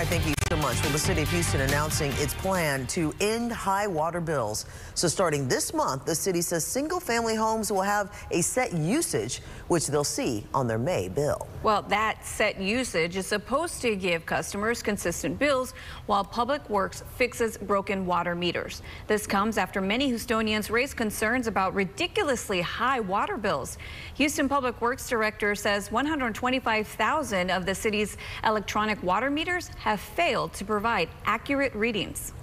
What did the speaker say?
thank you so much. Well, the city of Houston announcing its plan to end high water bills. So starting this month, the city says single-family homes will have a set usage, which they'll see on their May bill. Well, that set usage is supposed to give customers consistent bills while Public Works fixes broken water meters. This comes after many Houstonians raised concerns about ridiculously high water bills. Houston Public Works Director says 125,000 of the city's electronic water meters have failed to provide accurate readings.